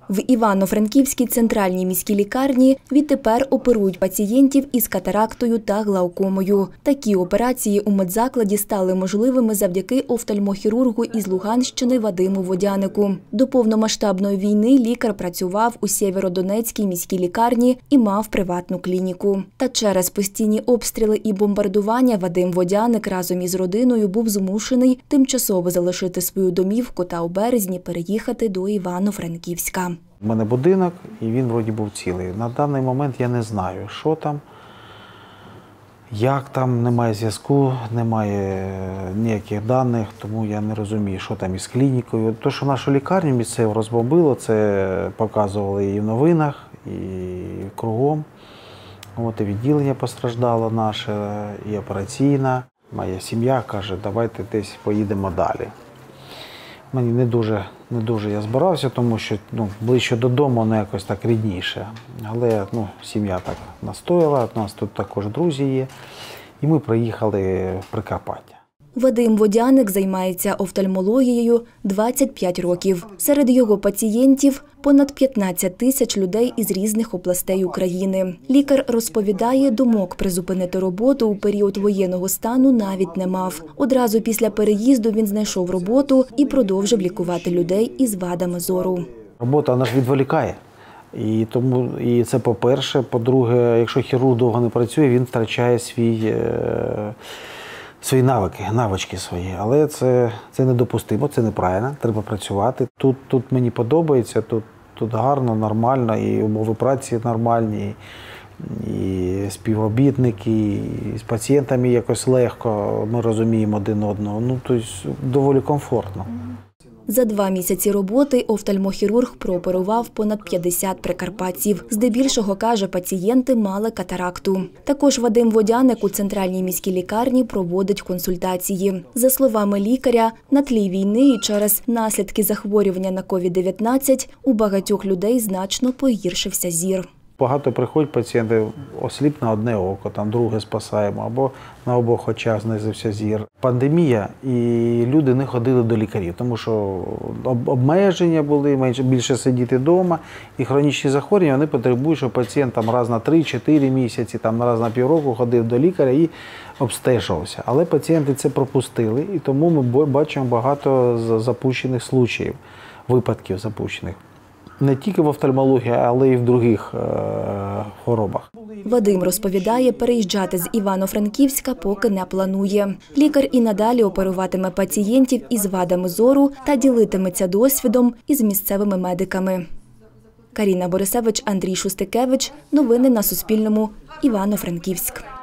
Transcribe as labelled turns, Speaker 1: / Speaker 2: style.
Speaker 1: В Івано-Франківській центральній міській лікарні відтепер оперують пацієнтів із катарактою та глаукомою. Такі операції у медзакладі стали можливими завдяки офтальмохірургу із Луганщини Вадиму Водянику. До повномасштабної війни лікар працював у Сєвєродонецькій міській лікарні і мав приватну клініку. Та через постійні обстріли і бомбардування Вадим Водяник разом із родиною був змушений тимчасово залишити свою домівку та у березні переїхати до Івано-Франківська.
Speaker 2: У мене будинок, і він вроді був цілий. На даний момент я не знаю, що там, як там, немає зв'язку, немає ніяких даних, тому я не розумію, що там із клінікою. Те, що нашу лікарню місцеву розбомбило, це показували і в новинах, і кругом. От і відділення постраждало наше, і операційна. Моя сім'я каже, давайте десь поїдемо далі. Мені не дуже я збирався, тому що ближче додому воно якось так рідніше. Але сім'я так настояла, у нас тут також друзі є, і ми приїхали в Прикарпаття.
Speaker 1: Вадим Водяник займається офтальмологією 25 років. Серед його пацієнтів – понад 15 тисяч людей із різних областей України. Лікар розповідає, думок призупинити роботу у період воєнного стану навіть не мав. Одразу після переїзду він знайшов роботу і продовжив лікувати людей із вадами зору.
Speaker 2: Робота, вона ж відволікає. І це по-перше. По-друге, якщо хірург довго не працює, він втрачає свої навички свої. Але це недопустимо, це неправильно, треба працювати. Тут мені подобається, тут гарно, нормально, і умови праці нормальні, і співробітники, і з пацієнтами якось легко, ми розуміємо один одного. Тобто доволі комфортно.
Speaker 1: За 2 місяці роботи офтальмохірург прооперував понад 50 прикарпатців. Здебільшого, каже, пацієнти мали катаракту. Також Вадим Водяник у центральній міській лікарні проводить консультації. За словами лікаря, на тлі війни і через наслідки захворювання на COVID-19 у багатьох людей значно погіршився зір.
Speaker 2: Багато приходять пацієнти, осліп на одне око, друге спасаємо, або на обох очах знизився зір. Пандемія, і люди не ходили до лікарів, тому що обмеження були, більше сидіти вдома, і хронічні захворювання, вони потребують, щоб пацієнт раз на 3-4 місяці, раз на півроку ходив до лікаря і обстежувався. Але пацієнти це пропустили, і тому ми бачимо багато запущених случаїв, випадків запущених. Не тільки в офтальмології, але й в інших хворобах.
Speaker 1: Вадим розповідає, переїжджати з Івано-Франківська поки не планує. Лікар і надалі оперуватиме пацієнтів із вадами зору та ділитиметься досвідом із місцевими медиками. Каріна Борисевич, Андрій Шустикевич. Новини на Суспільному. Івано-Франківськ.